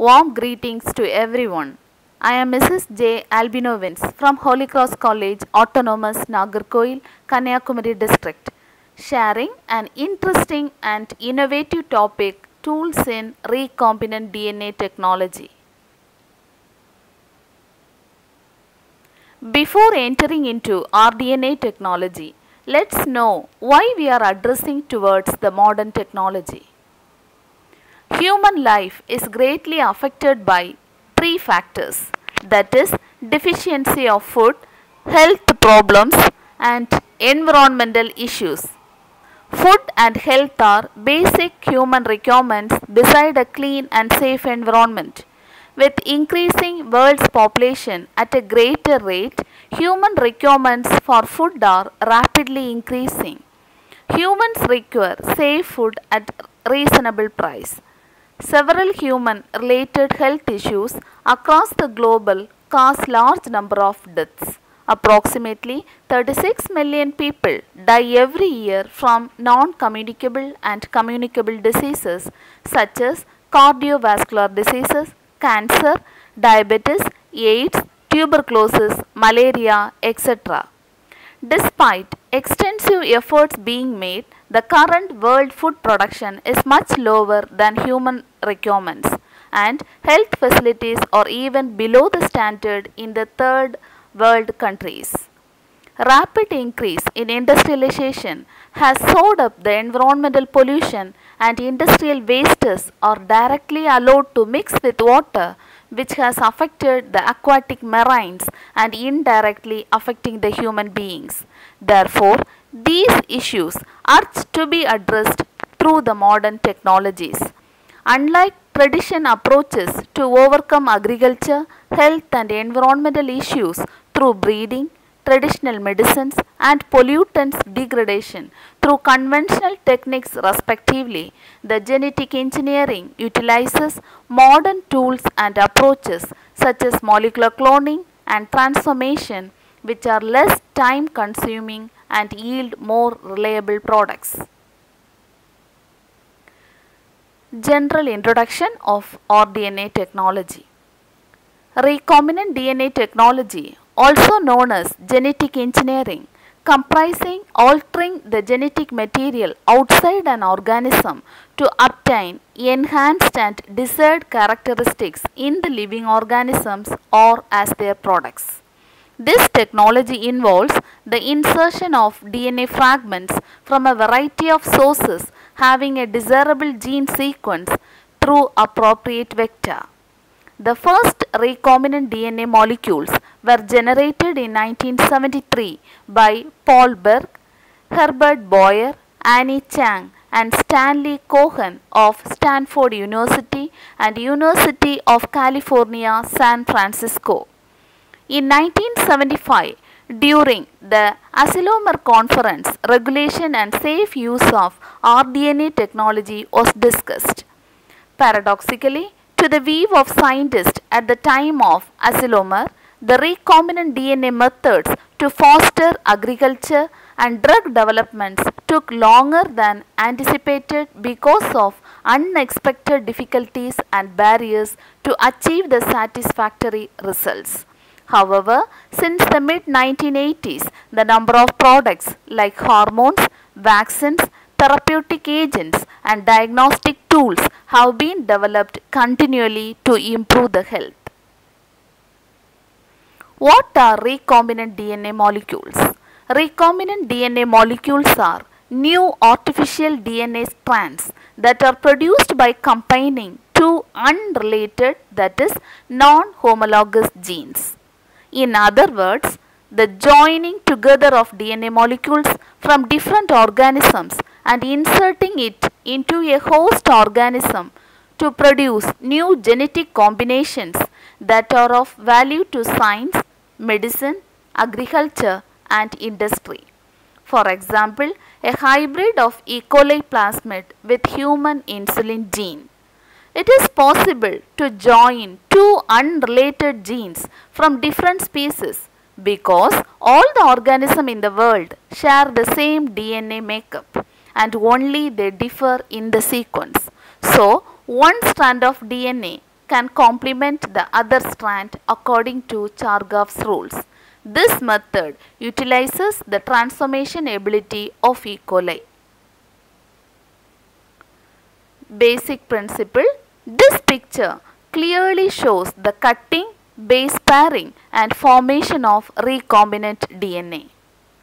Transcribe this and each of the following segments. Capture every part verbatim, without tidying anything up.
Warm greetings to everyone. I am Missus J. Albinovins from Holy Cross College, Autonomous, Nagarkoil, Kanyakumari District, sharing an interesting and innovative topic, tools in recombinant D N A technology. Before entering into R D N A technology, let's know why we are addressing towards the modern technology. Human life is greatly affected by three factors, that is deficiency of food, health problems and environmental issues. Food and health are basic human requirements beside a clean and safe environment. With increasing world's population at a greater rate, human requirements for food are rapidly increasing. Humans require safe food at reasonable price. Several human-related health issues across the globe cause large number of deaths. Approximately thirty-six million people die every year from non-communicable and communicable diseases such as cardiovascular diseases, cancer, diabetes, AIDS, tuberculosis, malaria, et cetera. Despite extensive efforts being made, the current world food production is much lower than human requirements, and health facilities are even below the standard in the third world countries. Rapid increase in industrialization has soared up the environmental pollution, and industrial wastes are directly allowed to mix with water, which has affected the aquatic marines and indirectly affecting the human beings. Therefore, these issues are to be addressed through the modern technologies. Unlike traditional approaches to overcome agriculture, health and environmental issues through breeding, traditional medicines and pollutants degradation through conventional techniques respectively, the genetic engineering utilizes modern tools and approaches such as molecular cloning and transformation, which are less time consuming and yield more reliable products. General introduction of R D N A technology. Recombinant D N A technology, also known as genetic engineering, comprising altering the genetic material outside an organism to obtain enhanced and desired characteristics in the living organisms or as their products. This technology involves the insertion of D N A fragments from a variety of sources having a desirable gene sequence through appropriate vector. The first recombinant D N A molecules were generated in nineteen seventy-three by Paul Berg, Herbert Boyer, Annie Chang and Stanley Cohen of Stanford University and University of California, San Francisco. In nineteen seventy-five, during the Asilomar Conference, regulation and safe use of R D N A technology was discussed. Paradoxically, to the view of scientists at the time of Asilomar, the recombinant D N A methods to foster agriculture and drug developments took longer than anticipated because of unexpected difficulties and barriers to achieve the satisfactory results. However, since the mid nineteen eighties, the number of products like hormones, vaccines, therapeutic agents and diagnostic tools have been developed continually to improve the health. What are recombinant D N A molecules? Recombinant D N A molecules are new artificial D N A strands that are produced by combining two unrelated, that is non-homologous genes. In other words, the joining together of D N A molecules from different organisms and inserting it into a host organism to produce new genetic combinations that are of value to science, medicine, agriculture and industry. For example, a hybrid of E. coli plasmid with human insulin gene. It is possible to join two unrelated genes from different species because all the organisms in the world share the same D N A makeup and only they differ in the sequence. So, one strand of D N A can complement the other strand according to Chargaff's rules. This method utilizes the transformation ability of E. coli. Basic principle. This picture clearly shows the cutting, base pairing and formation of recombinant D N A.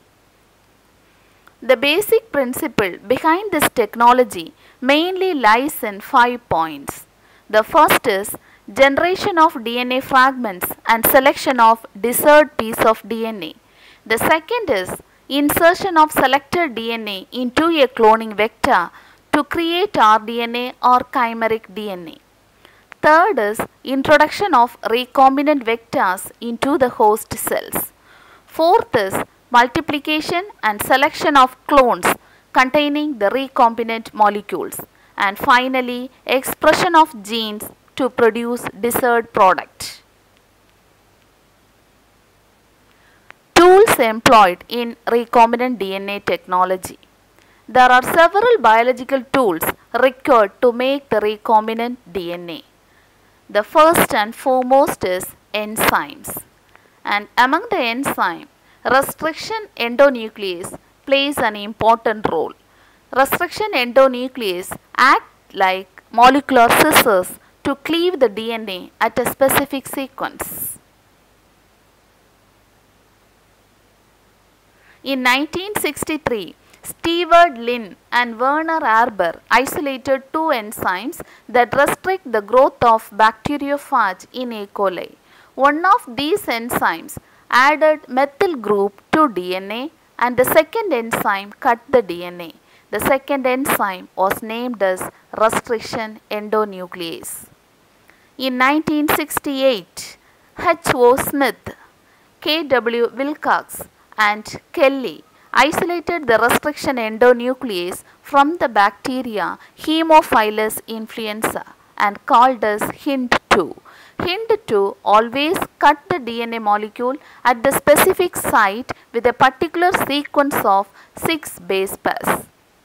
The basic principle behind this technology mainly lies in five points. The first is generation of D N A fragments and selection of desired piece of D N A. The second is insertion of selected D N A into a cloning vector to create R D N A or chimeric D N A. Third is introduction of recombinant vectors into the host cells. Fourth is multiplication and selection of clones containing the recombinant molecules. And finally, expression of genes to produce desired product. Tools employed in recombinant D N A technology. There are several biological tools required to make the recombinant D N A. The first and foremost is enzymes. And among the enzymes, restriction endonuclease plays an important role. Restriction endonuclease act like molecular scissors to cleave the D N A at a specific sequence. In nineteen sixty-three, Stewart Lin and Werner Arber isolated two enzymes that restrict the growth of bacteriophage in E. coli. One of these enzymes added methyl group to D N A and the second enzyme cut the D N A. The second enzyme was named as restriction endonuclease. In nineteen sixty-eight, H O Smith, K W Wilcox and Kelly isolated the restriction endonuclease from the bacteria Haemophilus influenza and called as Hind two. Hind two always cut the D N A molecule at the specific site with a particular sequence of six base pairs.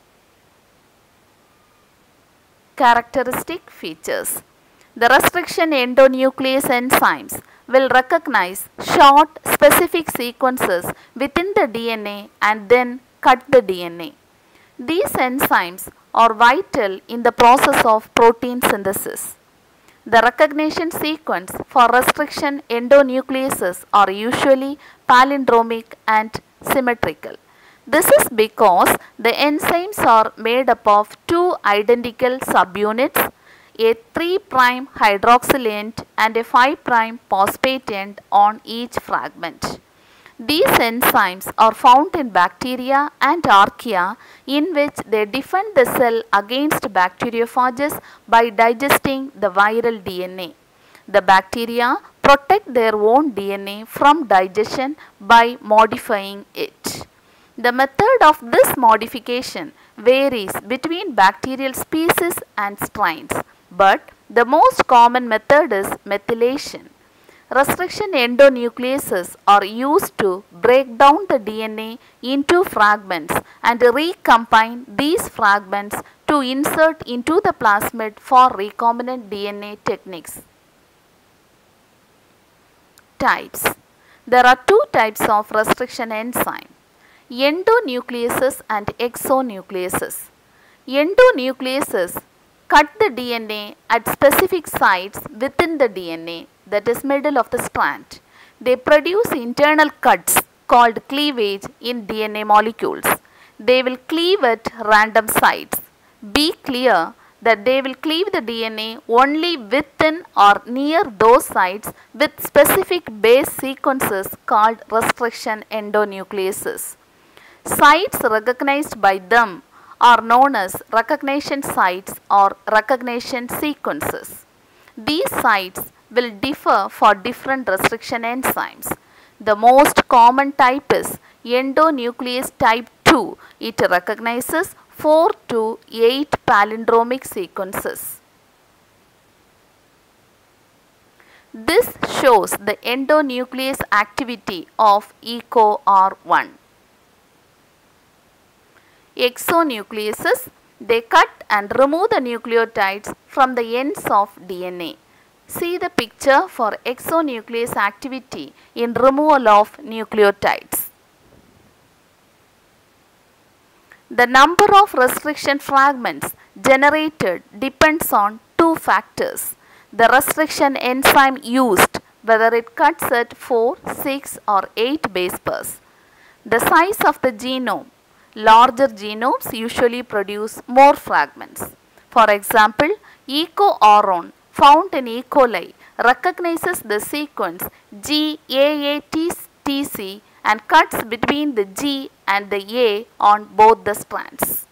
Characteristic features. The restriction endonuclease enzymes will recognize short specific sequences within the D N A and then cut the D N A. These enzymes are vital in the process of protein synthesis. The recognition sequence for restriction endonucleases are usually palindromic and symmetrical. This is because the enzymes are made up of two identical subunits, a three prime hydroxyl end and a five prime phosphate end on each fragment. These enzymes are found in bacteria and archaea, in which they defend the cell against bacteriophages by digesting the viral D N A. The bacteria protect their own D N A from digestion by modifying it. The method of this modification varies between bacterial species and strains, but the most common method is methylation. Restriction endonucleases are used to break down the D N A into fragments and recombine these fragments to insert into the plasmid for recombinant D N A techniques. Types. There are two types of restriction enzyme: endonucleases and exonucleases. Endonucleases cut the D N A at specific sites within the D N A, that is middle of the strand. They produce internal cuts called cleavage in D N A molecules. They will cleave at random sites. Be clear that they will cleave the D N A only within or near those sites with specific base sequences called restriction endonucleases. Sites recognized by them are known as recognition sites or recognition sequences. These sites will differ for different restriction enzymes. The most common type is endonuclease type two. It recognizes four to eight palindromic sequences. This shows the endonuclease activity of E C O R one. Exonucleases, they cut and remove the nucleotides from the ends of D N A. See the picture for exonuclease activity in removal of nucleotides. The number of restriction fragments generated depends on two factors: the restriction enzyme used, whether it cuts at four, six or eight base pairs, the size of the genome. Larger genomes usually produce more fragments. For example, EcoRron found in E. coli recognizes the sequence G A A T C and cuts between the G and the A on both the strands.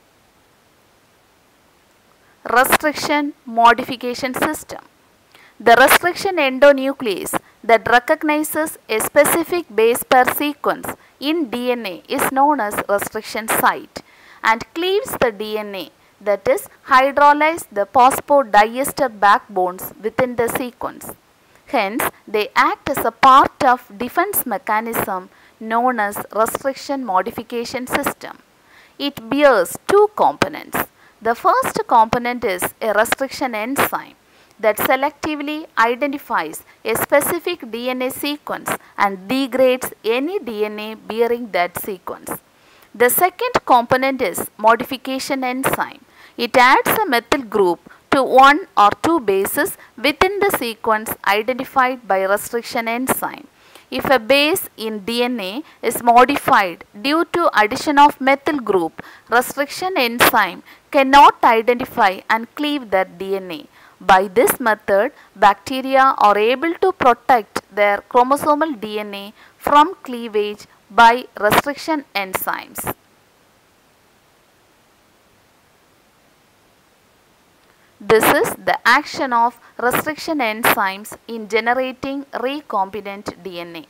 Restriction modification system. The restriction endonuclease that recognizes a specific base pair sequence in D N A is known as restriction site and cleaves the D N A, that is, hydrolyze the phosphodiester backbones within the sequence. Hence, they act as a part of defense mechanism known as restriction modification system. It bears two components. The first component is a restriction enzyme that selectively identifies a specific D N A sequence and degrades any D N A bearing that sequence. The second component is modification enzyme. It adds a methyl group to one or two bases within the sequence identified by restriction enzyme. If a base in D N A is modified due to addition of methyl group, restriction enzyme cannot identify and cleave that D N A. By this method, bacteria are able to protect their chromosomal D N A from cleavage by restriction enzymes. This is the action of restriction enzymes in generating recombinant D N A.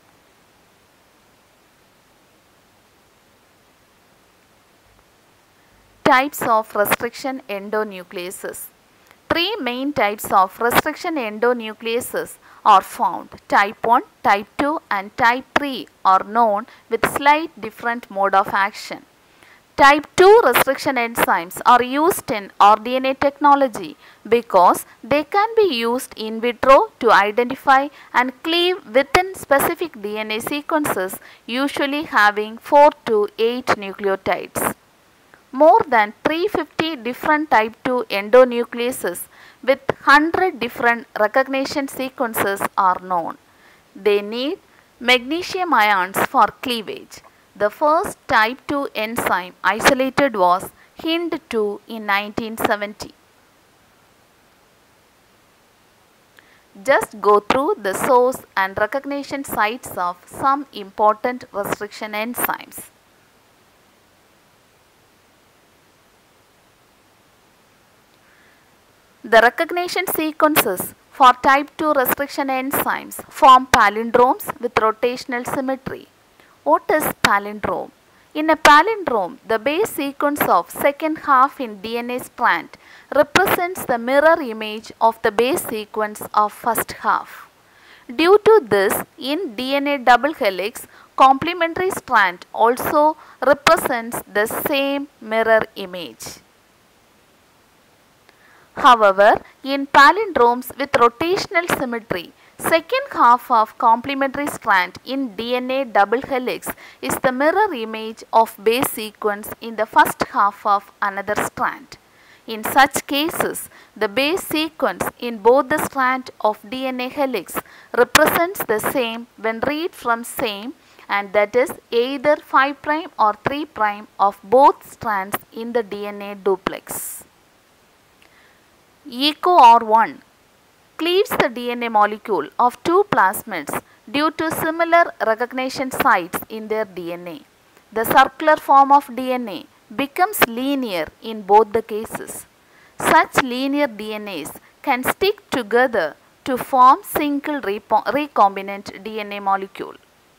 Types of restriction endonucleases. Three main types of restriction endonucleases are found. Type one, type two and type three are known with slight different mode of action. Type two restriction enzymes are used in R D N A technology because they can be used in vitro to identify and cleave within specific D N A sequences, usually having four to eight nucleotides. More than three hundred fifty different type two endonucleases with one hundred different recognition sequences are known. They need magnesium ions for cleavage. The first type two enzyme isolated was Hind two in nineteen seventy. Just go through the source and recognition sites of some important restriction enzymes. The recognition sequences for type two restriction enzymes form palindromes with rotational symmetry. What is palindrome? In a palindrome, the base sequence of second half in D N A strand represents the mirror image of the base sequence of first half. Due to this, in D N A double helix, complementary strand also represents the same mirror image. However, in palindromes with rotational symmetry, second half of complementary strand in D N A double helix is the mirror image of base sequence in the first half of another strand. In such cases, the base sequence in both the strand of D N A helix represents the same when read from same, and that is either five prime or three prime of both strands in the D N A duplex. EcoR1 cleaves the D N A molecule of two plasmids due to similar recognition sites in their D N A. The circular form of D N A becomes linear in both the cases. Such linear D N As can stick together to form single recombinant D N A molecule.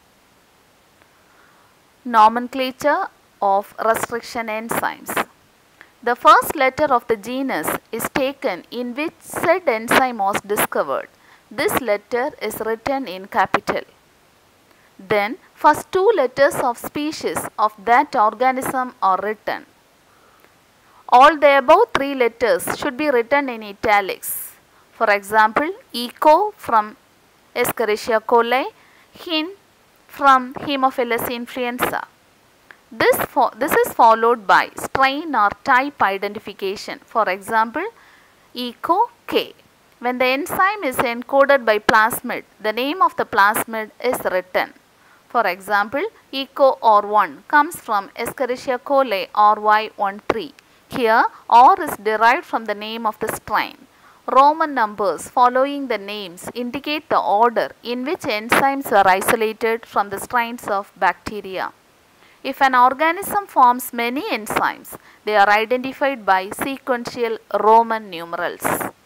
Nomenclature of restriction enzymes. The first letter of the genus is taken in which said enzyme was discovered. This letter is written in capital. Then, first two letters of species of that organism are written. All the above three letters should be written in italics. For example, Echo from Escherichia coli, Hin from Haemophilus influenza. This, this is followed by strain or type identification. For example, Echo K. When the enzyme is encoded by plasmid, the name of the plasmid is written. For example, Echo R one comes from Escherichia coli R Y thirteen. Here, R is derived from the name of the strain. Roman numbers following the names indicate the order in which enzymes were isolated from the strains of bacteria. If an organism forms many enzymes, they are identified by sequential Roman numerals.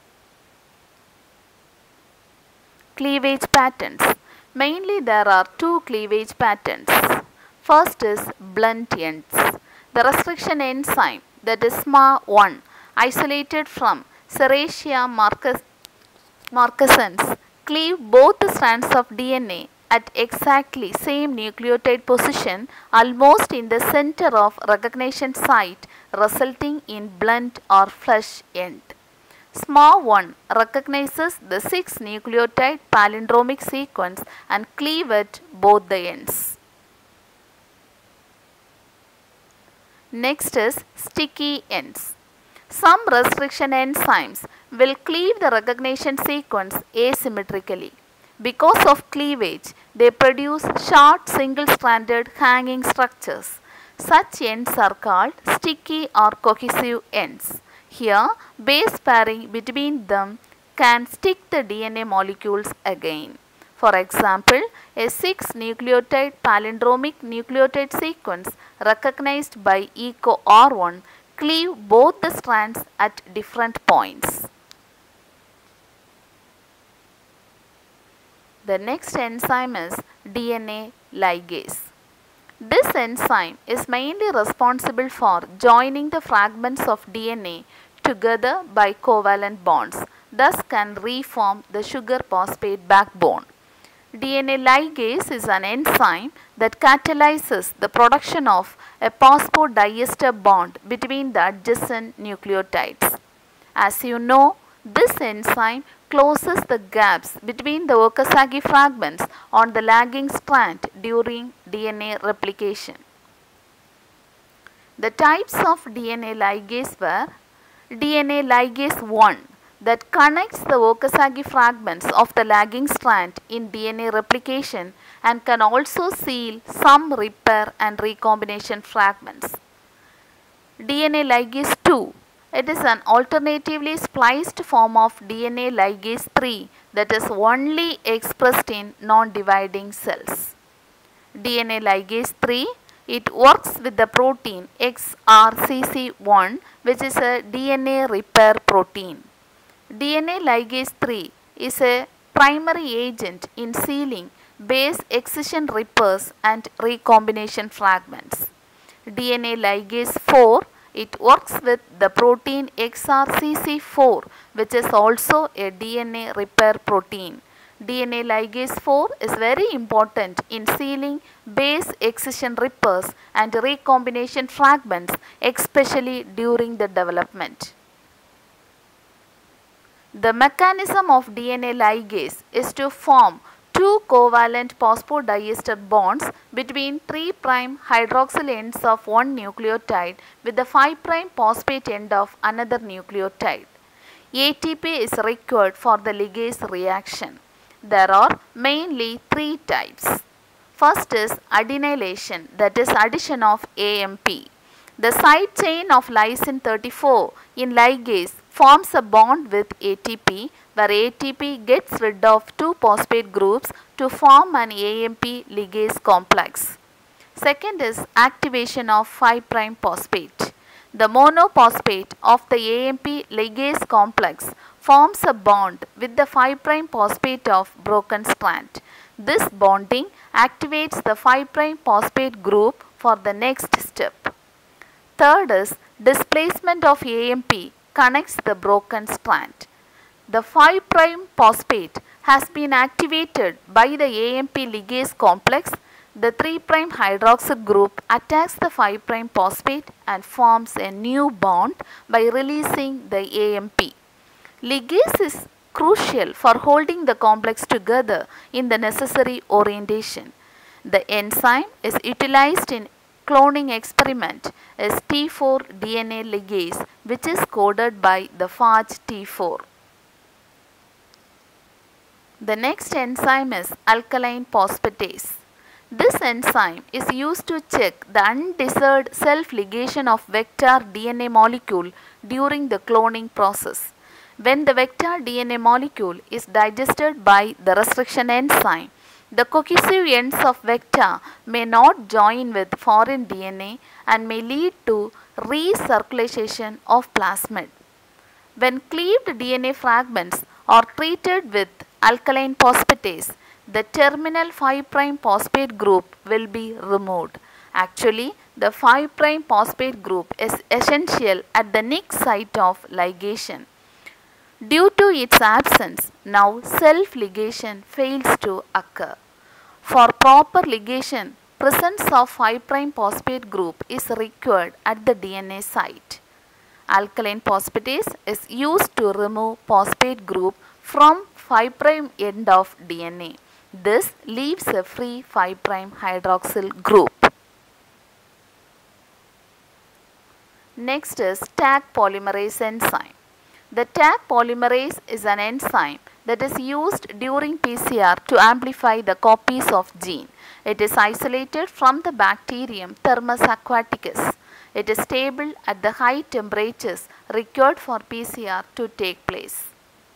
Cleavage patterns. Mainly there are two cleavage patterns. First is blunt ends. The restriction enzyme, that is S M A one, isolated from Serratia marcescens, cleave both the strands of D N A at exactly same nucleotide position almost in the center of recognition site, resulting in blunt or flush end. S M A one recognizes the six nucleotide palindromic sequence and cleave at both the ends. Next is sticky ends. Some restriction enzymes will cleave the recognition sequence asymmetrically. Because of cleavage, they produce short single-stranded hanging structures. Such ends are called sticky or cohesive ends. Here, base pairing between them can stick the D N A molecules again. For example, a six nucleotide palindromic nucleotide sequence recognized by Echo R one cleave both the strands at different points. The next enzyme is D N A ligase. This enzyme is mainly responsible for joining the fragments of D N A together by covalent bonds, thus can reform the sugar phosphate backbone. D N A ligase is an enzyme that catalyzes the production of a phosphodiester bond between the adjacent nucleotides. As you know, this enzyme closes the gaps between the Okazaki fragments on the lagging strand during D N A replication. The types of D N A ligase were D N A ligase one that connects the Okazaki fragments of the lagging strand in D N A replication and can also seal some repair and recombination fragments. D N A ligase two. It is an alternatively spliced form of D N A ligase three that is only expressed in non-dividing cells. D N A ligase three, it works with the protein X R C C one, which is a D N A repair protein. D N A ligase three is a primary agent in sealing base excision repairs and recombination fragments. D N A ligase four, it works with the protein X R C C four, which is also a D N A repair protein. D N A ligase four is very important in sealing base excision repairs and recombination fragments, especially during the development. The mechanism of D N A ligase is to form two covalent phosphodiester bonds between three prime hydroxyl ends of one nucleotide with the five prime phosphate end of another nucleotide. A T P is required for the ligase reaction. There are mainly three types. First is adenylation, that is addition of A M P. The side chain of lysine thirty-four in ligase forms a bond with A T P, where A T P gets rid of two phosphate groups to form an A M P ligase complex. Second is activation of five prime phosphate. The monophosphate of the A M P ligase complex forms a bond with the five prime phosphate of broken strand. This bonding activates the five prime phosphate group for the next step. Third is displacement of A M P connects the broken strand. The five prime phosphate has been activated by the A M P ligase complex. The three prime hydroxyl group attacks the five prime phosphate and forms a new bond by releasing the A M P. Ligase is crucial for holding the complex together in the necessary orientation. The enzyme is utilized in cloning experiment is T four D N A ligase, which is coded by the Phage T four. The next enzyme is alkaline phosphatase. This enzyme is used to check the undesired self-ligation of vector D N A molecule during the cloning process. When the vector D N A molecule is digested by the restriction enzyme, the cohesive ends of vector may not join with foreign D N A and may lead to recirculation of plasmid. When cleaved D N A fragments are treated with alkaline phosphatase, the terminal five prime phosphate group will be removed. Actually, the five prime phosphate group is essential at the nick site of ligation. Due to its absence, now self-ligation fails to occur. For proper ligation, presence of five prime phosphate group is required at the D N A site. Alkaline phosphatase is used to remove phosphate group from five prime end of D N A. This leaves a free five prime hydroxyl group. Next is Taq polymerase enzyme. The Taq polymerase is an enzyme that is used during P C R to amplify the copies of gene. It is isolated from the bacterium Thermus aquaticus. It is stable at the high temperatures required for P C R to take place.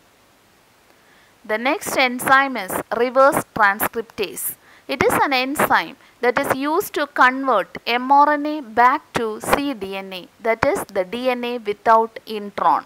The next enzyme is reverse transcriptase. It is an enzyme that is used to convert mRNA back to cDNA, that is the D N A without intron.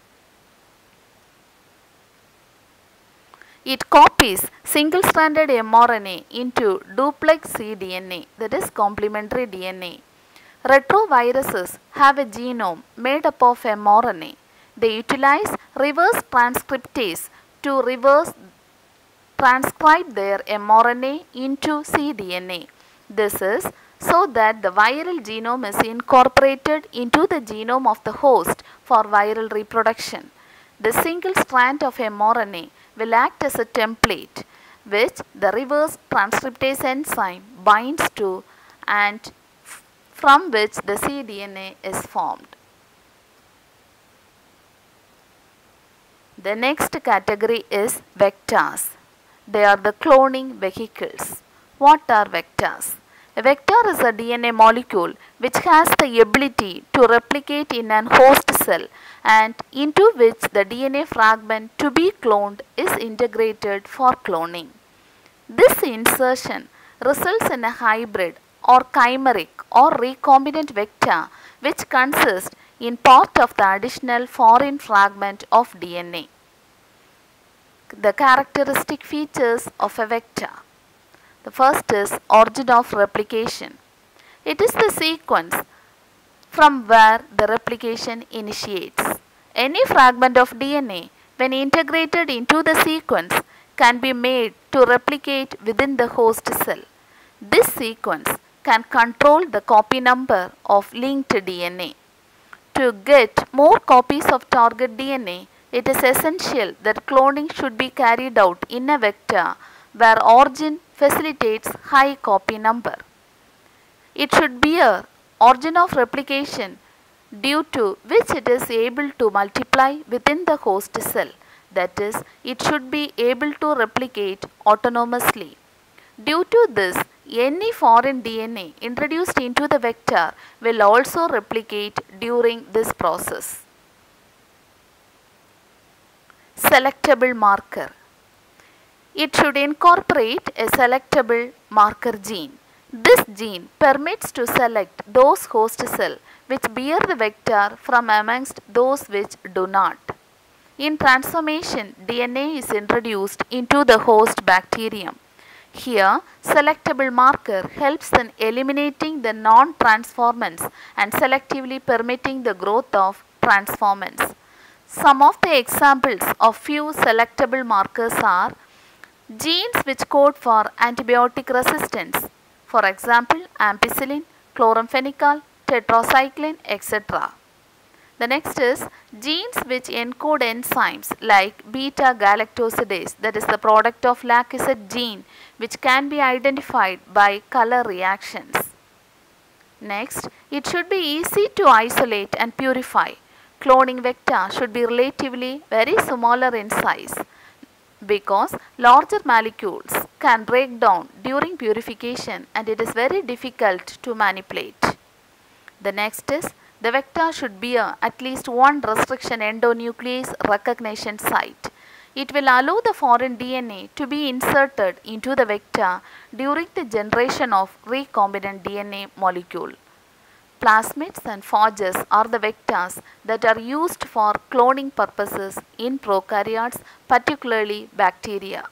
It copies single-stranded mRNA into duplex cDNA, that is complementary D N A. Retroviruses have a genome made up of mRNA. They utilize reverse transcriptase to reverse transcribe their mRNA into cDNA. This is so that the viral genome is incorporated into the genome of the host for viral reproduction. The single strand of mRNA will act as a template which the reverse transcriptase enzyme binds to and from which the cDNA is formed. The next category is vectors. They are the cloning vehicles. What are vectors? A vector is a D N A molecule which has the ability to replicate in an host cell and into which the D N A fragment to be cloned is integrated for cloning. This insertion results in a hybrid or chimeric or recombinant vector which consists in part of the additional foreign fragment of D N A. The characteristic features of a vector. The first is origin of replication. It is the sequence from where the replication initiates. Any fragment of D N A, when integrated into the sequence, can be made to replicate within the host cell. This sequence can control the copy number of linked D N A. To get more copies of target D N A, it is essential that cloning should be carried out in a vector where origin facilitates high copy number. It should bear origin of replication due to which it is able to multiply within the host cell. That is, it should be able to replicate autonomously. Due to this, any foreign D N A introduced into the vector will also replicate during this process. Selectable marker. It should incorporate a selectable marker gene. This gene permits to select those host cells which bear the vector from amongst those which do not. In transformation, D N A is introduced into the host bacterium. Here, selectable marker helps in eliminating the non-transformants and selectively permitting the growth of transformants. Some of the examples of few selectable markers are genes which code for antibiotic resistance, for example, ampicillin, chloramphenicol, tetracycline, et cetera. The next is genes which encode enzymes like beta galactosidase, that is the product of lac-acid gene, which can be identified by color reactions. Next, it should be easy to isolate and purify. Cloning vector should be relatively very smaller in size because larger molecules can break down during purification and it is very difficult to manipulate. The next is the vector should bear at least one restriction endonuclease recognition site. It will allow the foreign D N A to be inserted into the vector during the generation of recombinant D N A molecule. Plasmids and phages are the vectors that are used for cloning purposes in prokaryotes, particularly bacteria.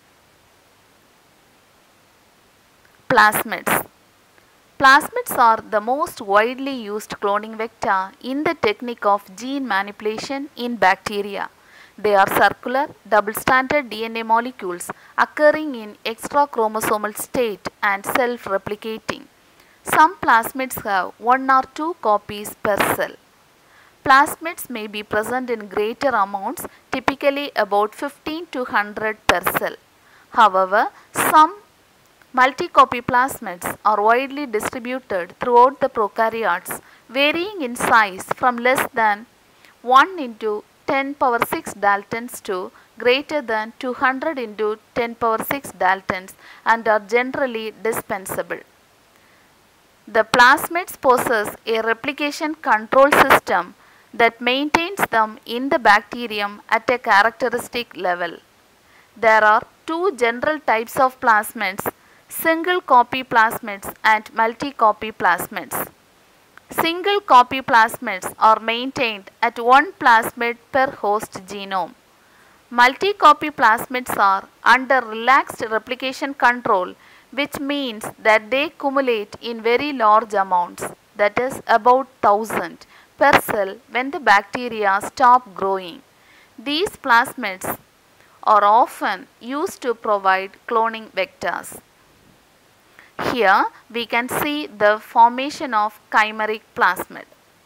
Plasmids. Plasmids are the most widely used cloning vector in the technique of gene manipulation in bacteria. They are circular, double-stranded D N A molecules occurring in extrachromosomal state and self-replicating. Some plasmids have one or two copies per cell. Plasmids may be present in greater amounts, typically about fifteen to one hundred per cell. However, some multi-copy plasmids are widely distributed throughout the prokaryotes, varying in size from less than one into ten power six daltons to greater than two hundred into ten power six daltons and are generally dispensable. The plasmids possess a replication control system that maintains them in the bacterium at a characteristic level. There are two general types of plasmids: single copy plasmids and multi-copy plasmids. Single copy plasmids are maintained at one plasmid per host genome. Multi-copy plasmids are under relaxed replication control, which means that they accumulate in very large amounts, that is about one thousand per cell when the bacteria stop growing. These plasmids are often used to provide cloning vectors. Here we can see the formation of chimeric plasmid.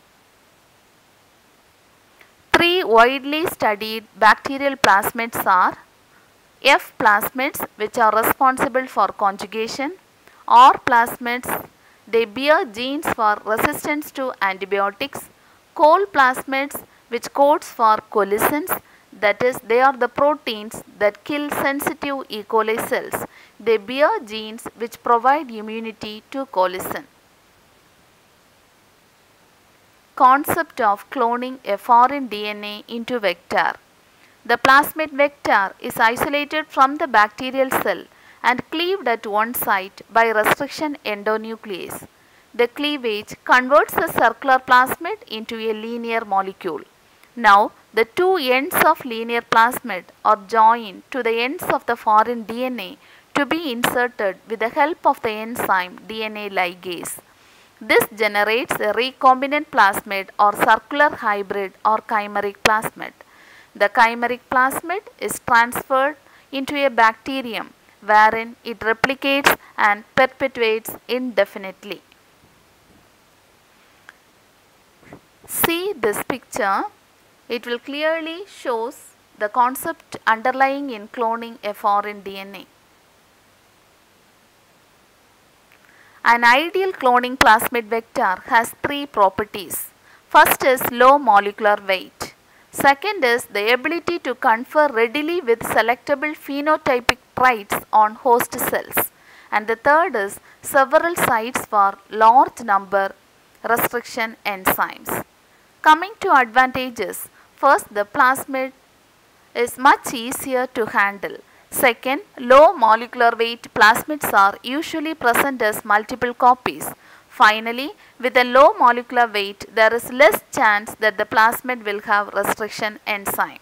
Three widely studied bacterial plasmids are F plasmids, which are responsible for conjugation; R plasmids, they bear genes for resistance to antibiotics; Col plasmids, which codes for colicins, that is, they are the proteins that kill sensitive E. coli cells. They bear genes which provide immunity to colicin. Concept of cloning a foreign D N A into vector. The plasmid vector is isolated from the bacterial cell and cleaved at one site by restriction endonuclease. The cleavage converts the circular plasmid into a linear molecule. Now, the two ends of linear plasmid are joined to the ends of the foreign D N A to be inserted with the help of the enzyme D N A ligase. This generates a recombinant plasmid or circular hybrid or chimeric plasmid. The chimeric plasmid is transferred into a bacterium wherein it replicates and perpetuates indefinitely. See this picture. It will clearly shows the concept underlying in cloning a foreign D N A. An ideal cloning plasmid vector has three properties. First is low molecular weight. Second is the ability to confer readily with selectable phenotypic traits on host cells. And the third is several sites for large number restriction enzymes. Coming to advantages, first, the plasmid is much easier to handle. Second, low molecular weight plasmids are usually present as multiple copies. Finally, with a low molecular weight, there is less chance that the plasmid will have restriction enzyme.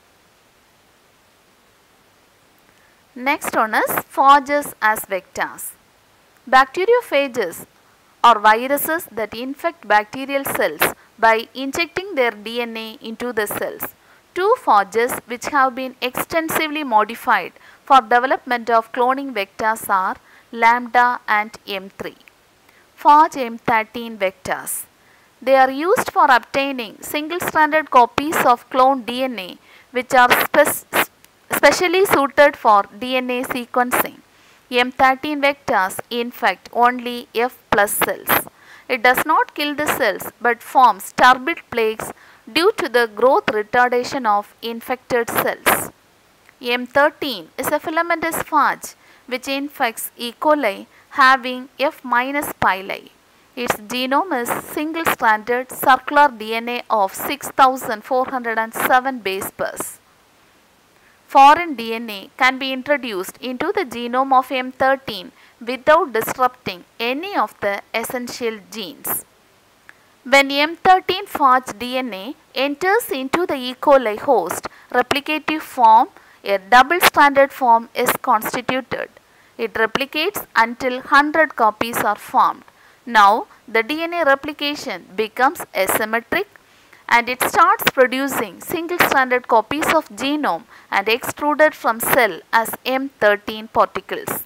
Next one is phages as vectors. Bacteriophages are viruses that infect bacterial cells by injecting their D N A into the cells. Two phages which have been extensively modified for development of cloning vectors are lambda and M three. Phage M thirteen vectors. They are used for obtaining single-stranded copies of cloned D N A which are spe- specially suited for D N A sequencing. M thirteen vectors infect only F plus cells. It does not kill the cells but forms turbid plaques due to the growth retardation of infected cells. M thirteen is a filamentous phage which infects E. coli having F minus pili. Its genome is single-stranded circular D N A of six thousand four hundred seven base pairs. Foreign D N A can be introduced into the genome of M thirteen without disrupting any of the essential genes. When M thirteen phage D N A enters into the E. coli host, replicative form, a double-stranded form is constituted. It replicates until one hundred copies are formed. Now, the D N A replication becomes asymmetric and it starts producing single-stranded copies of genome and extruded from cell as M thirteen particles.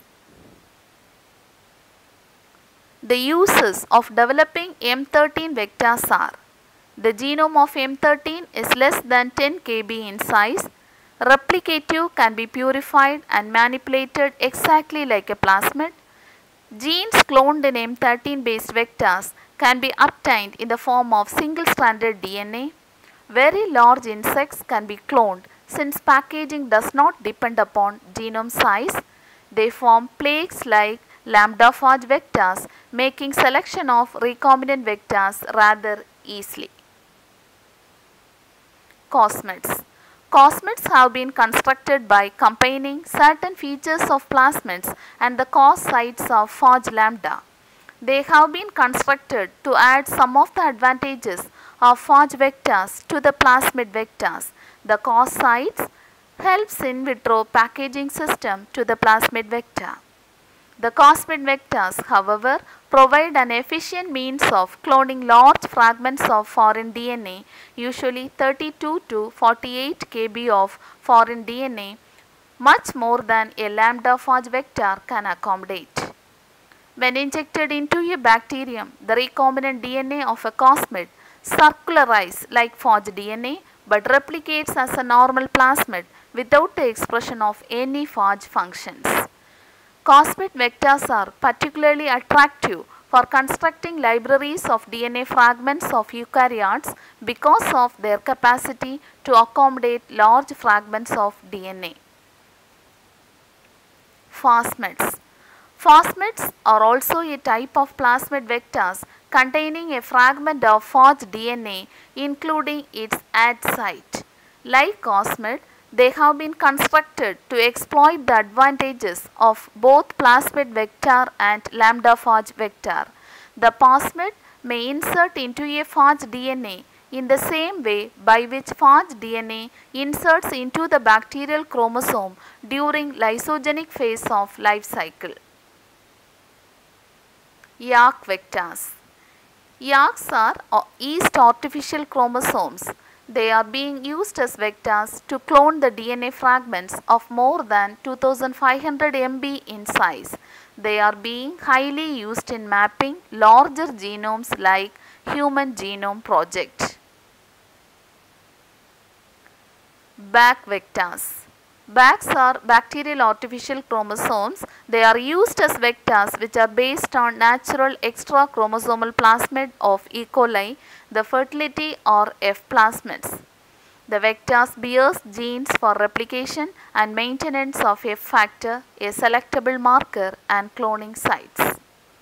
The uses of developing M thirteen vectors are: the genome of M thirteen is less than ten kilobytes in size. Replicative can be purified and manipulated exactly like a plasmid. Genes cloned in M thirteen based vectors can be obtained in the form of single-stranded D N A. Very large insects can be cloned since packaging does not depend upon genome size. They form plaques like lambda phage vectors, making selection of recombinant vectors rather easily. Cosmids. Cosmids have been constructed by combining certain features of plasmids and the cos sites of phage lambda. They have been constructed to add some of the advantages of phage vectors to the plasmid vectors. The cos sites helps in vitro packaging system to the plasmid vector. The cosmid vectors, however, provide an efficient means of cloning large fragments of foreign D N A, usually thirty-two to forty-eight kilobytes of foreign D N A, much more than a lambda phage vector can accommodate. When injected into a bacterium, the recombinant D N A of a cosmid circularizes like phage D N A but replicates as a normal plasmid without the expression of any phage functions. Cosmid vectors are particularly attractive for constructing libraries of D N A fragments of eukaryotes because of their capacity to accommodate large fragments of D N A. Phosmids. Phosmids are also a type of plasmid vectors containing a fragment of phage D N A including its add site. Like cosmid, they have been constructed to exploit the advantages of both plasmid vector and lambda phage vector. The plasmid may insert into a phage D N A in the same way by which phage D N A inserts into the bacterial chromosome during lysogenic phase of life cycle. Y A R C vectors. Y A R Cs are yeast artificial chromosomes. They are being used as vectors to clone the D N A fragments of more than two thousand five hundred megabytes in size. They are being highly used in mapping larger genomes like Human Genome Project. B A C vectors. B A Cs are bacterial artificial chromosomes. They are used as vectors which are based on natural extrachromosomal plasmid of E. coli, the fertility or F plasmids. The vectors bears genes for replication and maintenance of F factor, a selectable marker, and cloning sites.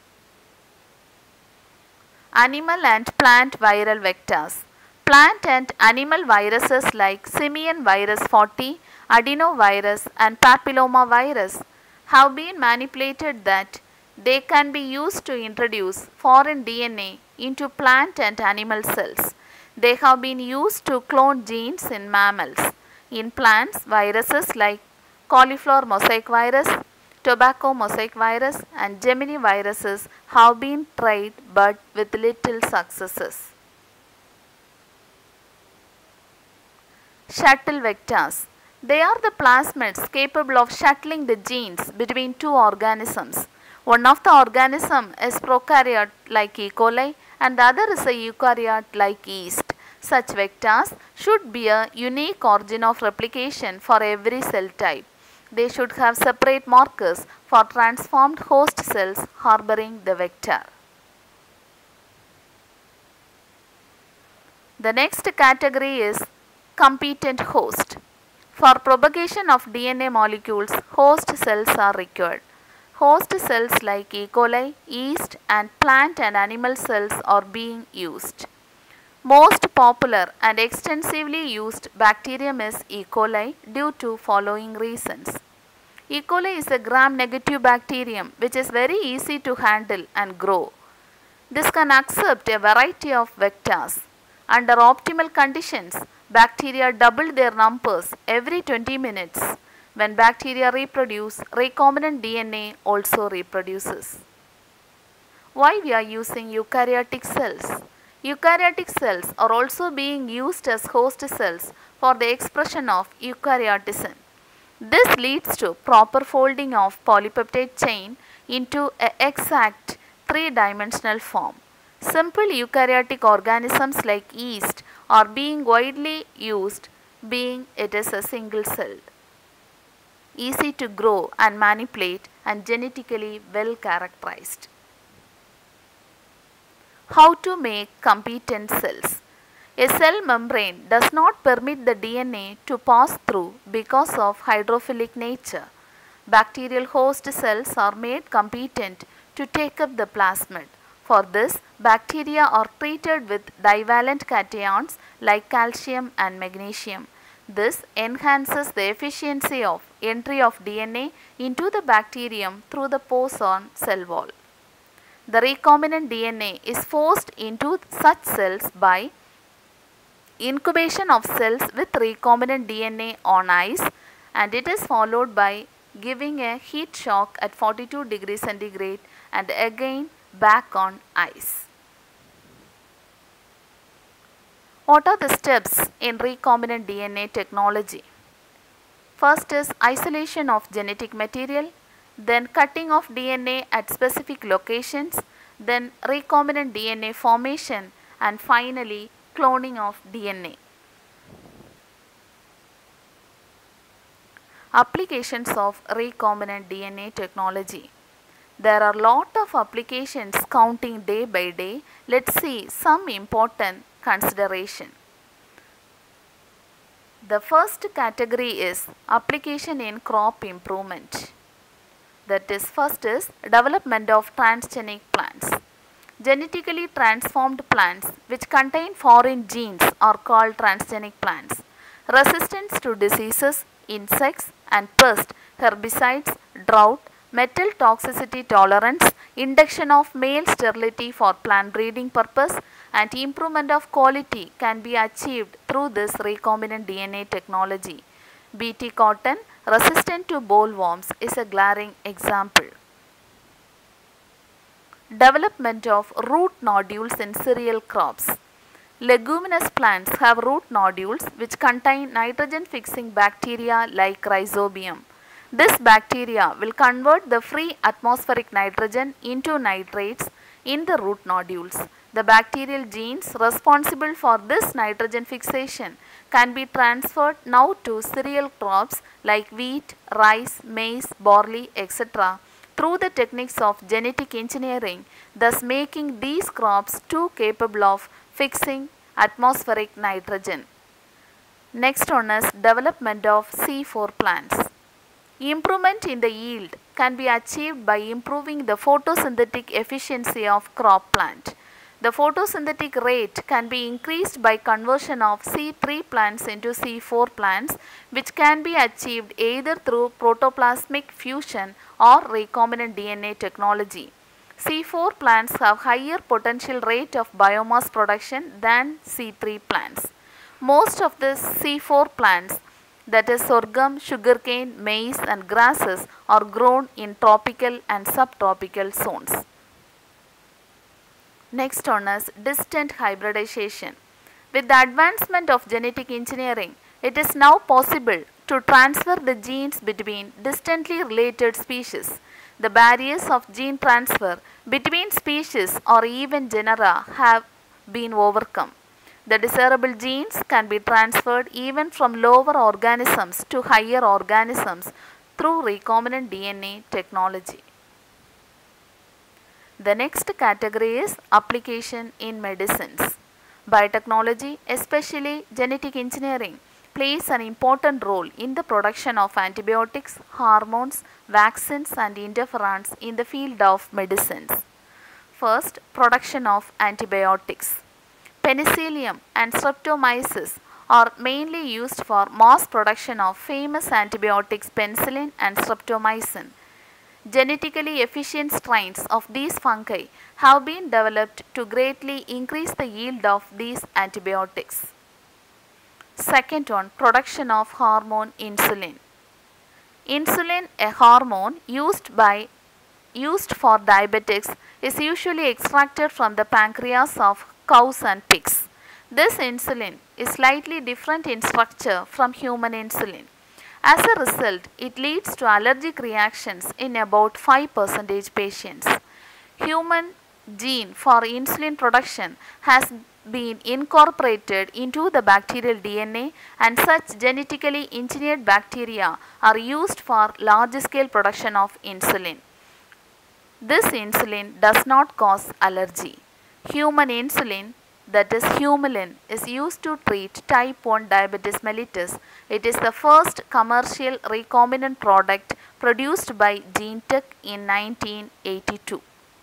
Animal and plant viral vectors. Plant and animal viruses like simian virus forty, adenovirus and papillomavirus have been manipulated that they can be used to introduce foreign D N A into plant and animal cells. They have been used to clone genes in mammals. In plants, viruses like cauliflower mosaic virus, tobacco mosaic virus and Gemini viruses have been tried but with little successes. Shuttle vectors. They are the plasmids capable of shuttling the genes between two organisms. One of the organisms is prokaryote like E. coli and the other is a eukaryote like yeast. Such vectors should be a unique origin of replication for every cell type. They should have separate markers for transformed host cells harboring the vector. The next category is competent host. For propagation of D N A molecules, host cells are required. Host cells like E. coli, yeast and plant and animal cells are being used. Most popular and extensively used bacterium is E. coli due to following reasons. E. coli is a gram-negative bacterium which is very easy to handle and grow. This can accept a variety of vectors. Under optimal conditions, bacteria double their numbers every twenty minutes. When bacteria reproduce, recombinant D N A also reproduces. Why we are using eukaryotic cells? Eukaryotic cells are also being used as host cells for the expression of eukaryotism. This leads to proper folding of polypeptide chain into an exact three-dimensional form. Simple eukaryotic organisms like yeast are being widely used, being it is a single celled, easy to grow and manipulate and genetically well characterized. How to make competent cells? A cell membrane does not permit the D N A to pass through because of hydrophilic nature. Bacterial host cells are made competent to take up the plasmid. For this, bacteria are treated with divalent cations like calcium and magnesium. This enhances the efficiency of entry of D N A into the bacterium through the pores on cell wall. The recombinant D N A is forced into such cells by incubation of cells with recombinant D N A on ice, and it is followed by giving a heat shock at forty-two degrees centigrade and again back on ice. What are the steps in recombinant D N A technology? First is isolation of genetic material, then cutting of D N A at specific locations, then recombinant D N A formation, and finally cloning of D N A. Applications of recombinant D N A technology. There are lot of applications counting day by day. Let's see some important consideration. The first category is application in crop improvement. That is, first is development of transgenic plants. Genetically transformed plants which contain foreign genes are called transgenic plants. Resistance to diseases, insects and pests, herbicides, drought, metal toxicity tolerance, induction of male sterility for plant breeding purpose and improvement of quality can be achieved through this recombinant D N A technology. B T cotton, resistant to bollworms, is a glaring example. Development of root nodules in cereal crops. Leguminous plants have root nodules which contain nitrogen fixing bacteria like rhizobium. This bacteria will convert the free atmospheric nitrogen into nitrates in the root nodules. The bacterial genes responsible for this nitrogen fixation can be transferred now to cereal crops like wheat, rice, maize, barley, et cetera through the techniques of genetic engineering, thus making these crops too capable of fixing atmospheric nitrogen. Next one is development of C four plants. Improvement in the yield can be achieved by improving the photosynthetic efficiency of crop plant. The photosynthetic rate can be increased by conversion of C three plants into C four plants, which can be achieved either through protoplasmic fusion or recombinant D N A technology. C four plants have higher potential rate of biomass production than C three plants. Most of the C four plants, that is sorghum, sugarcane, maize and grasses, are grown in tropical and subtropical zones. Next one is distant hybridization. With the advancement of genetic engineering, it is now possible to transfer the genes between distantly related species. The barriers of gene transfer between species or even genera have been overcome. The desirable genes can be transferred even from lower organisms to higher organisms through recombinant D N A technology. The next category is application in medicines. Biotechnology, especially genetic engineering, plays an important role in the production of antibiotics, hormones, vaccines and interferons in the field of medicines. First, production of antibiotics. Penicillium and streptomyces are mainly used for mass production of famous antibiotics penicillin and streptomycin. Genetically efficient strains of these fungi have been developed to greatly increase the yield of these antibiotics. Second one, production of hormone insulin. Insulin, a hormone used by used for diabetics, is usually extracted from the pancreas of cows and pigs. This insulin is slightly different in structure from human insulin. As a result, it leads to allergic reactions in about five percent patients. Human gene for insulin production has been incorporated into the bacterial D N A, and such genetically engineered bacteria are used for large-scale production of insulin. This insulin does not cause allergy. Human insulin, that is Humulin, is used to treat type one diabetes mellitus. It is the first commercial recombinant product produced by GeneTech in nineteen eighty-two.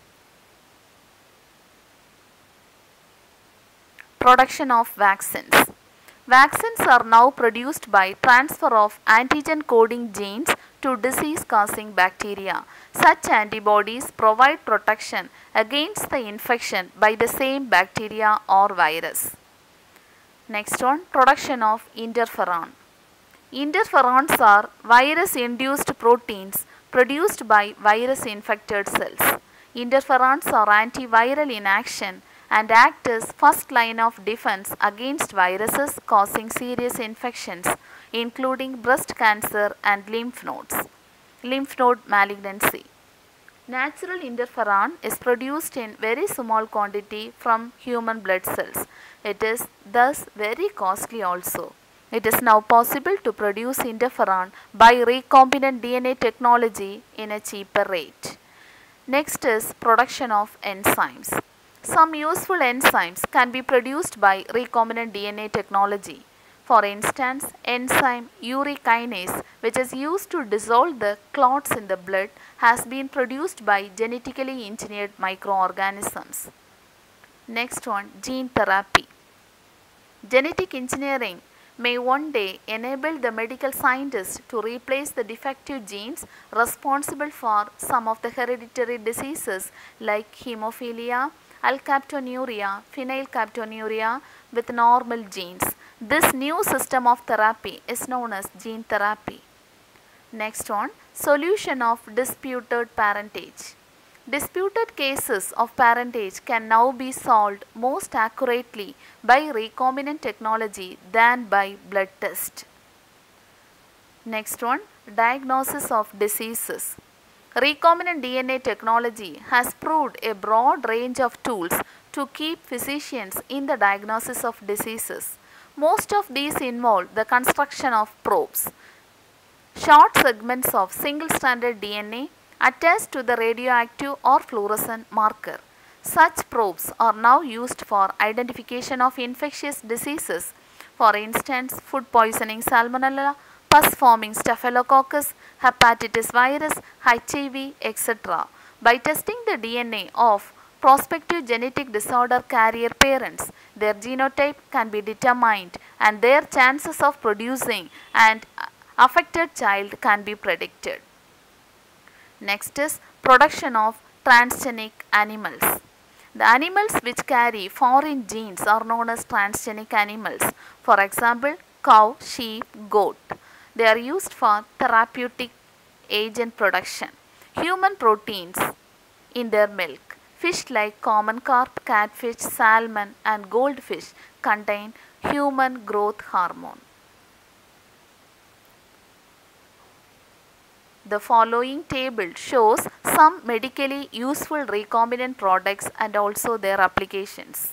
Production of vaccines. Vaccines are now produced by transfer of antigen coding genes to disease causing bacteria. Such antibodies provide protection against the infection by the same bacteria or virus. Next one, production of interferon. Interferons are virus-induced proteins produced by virus-infected cells. Interferons are antiviral in action and act as first line of defense against viruses causing serious infections, including breast cancer and lymph nodes, lymph node malignancy. Natural interferon is produced in very small quantity from human blood cells. It is thus very costly also. It is now possible to produce interferon by recombinant D N A technology in a cheaper rate. Next is production of enzymes. Some useful enzymes can be produced by recombinant D N A technology. For instance, enzyme ureakinase, which is used to dissolve the clots in the blood, has been produced by genetically engineered microorganisms. Next one, gene therapy. Genetic engineering may one day enable the medical scientist to replace the defective genes responsible for some of the hereditary diseases like hemophilia, alkaptonuria, phenylketonuria with normal genes. This new system of therapy is known as gene therapy. Next one, solution of disputed parentage. Disputed cases of parentage can now be solved most accurately by recombinant technology than by blood test. Next one, diagnosis of diseases. Recombinant D N A technology has proved a broad range of tools to keep physicians in the diagnosis of diseases. Most of these involve the construction of probes, short segments of single-stranded D N A attached to the radioactive or fluorescent marker. Such probes are now used for identification of infectious diseases, for instance, food poisoning salmonella, pus-forming staphylococcus, hepatitis virus, H I V, et cetera. By testing the D N A of prospective genetic disorder carrier parents, their genotype can be determined and their chances of producing an affected child can be predicted. Next is production of transgenic animals. The animals which carry foreign genes are known as transgenic animals. For example, cow, sheep, goat. They are used for therapeutic agent production. Human proteins in their milk. Fish like common carp, catfish, salmon and goldfish contain human growth hormone. The following table shows some medically useful recombinant products and also their applications.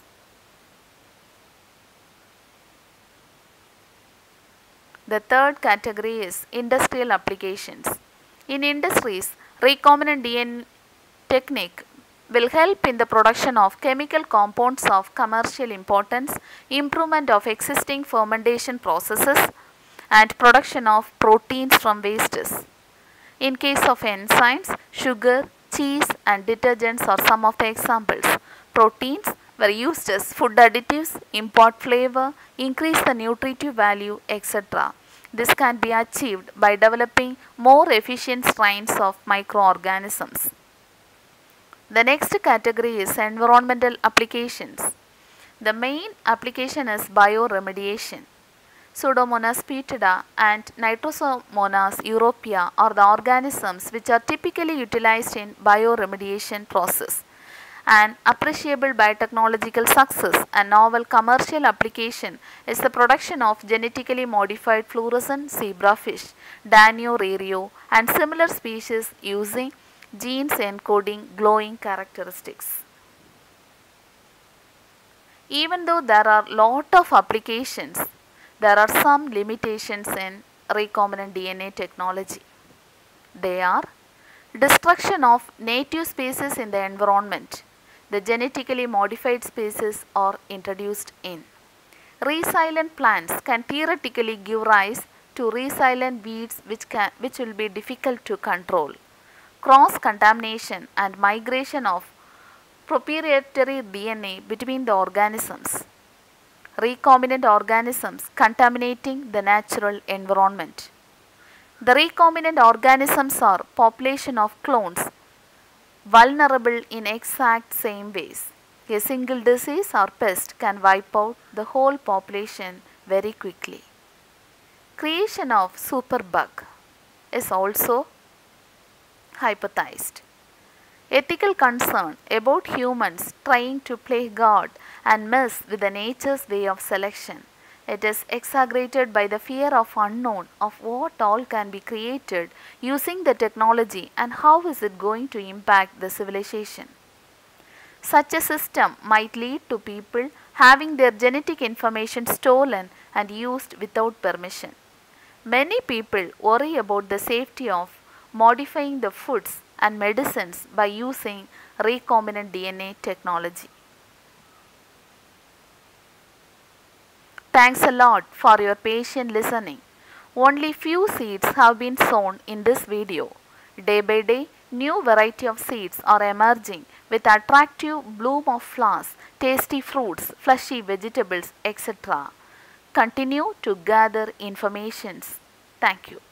The third category is industrial applications. In industries, recombinant D N A technique will help in the production of chemical compounds of commercial importance, improvement of existing fermentation processes, and production of proteins from wastes. In case of enzymes, sugar, cheese and detergents are some of the examples. Proteins were used as food additives, impart flavor, increase the nutritive value, et cetera. This can be achieved by developing more efficient strains of microorganisms. The next category is environmental applications. The main application is bioremediation. Pseudomonas foetida and Nitrosomonas europaea are the organisms which are typically utilized in bioremediation process. An appreciable biotechnological success and novel commercial application is the production of genetically modified fluorescent zebrafish, Danio rareo and similar species using genes encoding glowing characteristics. Even though there are lot of applications, there are some limitations in recombinant D N A technology. They are destruction of native species in the environment. The genetically modified species are introduced in. Resilient plants can theoretically give rise to resilient weeds which, can, which will be difficult to control. Cross-contamination and migration of proprietary D N A between the organisms. Recombinant organisms contaminating the natural environment. The recombinant organisms are population of clones vulnerable in exact same ways. A single disease or pest can wipe out the whole population very quickly. Creation of superbug is also hypothesized. Ethical concern about humans trying to play God and mess with the nature's way of selection. It is exaggerated by the fear of unknown of what all can be created using the technology and how is it going to impact the civilization. Such a system might lead to people having their genetic information stolen and used without permission. Many people worry about the safety of modifying the foods and medicines by using recombinant D N A technology. Thanks a lot for your patient listening. Only few seeds have been sown in this video. Day by day, new variety of seeds are emerging with attractive bloom of flowers, tasty fruits, fleshy vegetables, et cetera. Continue to gather informations. Thank you.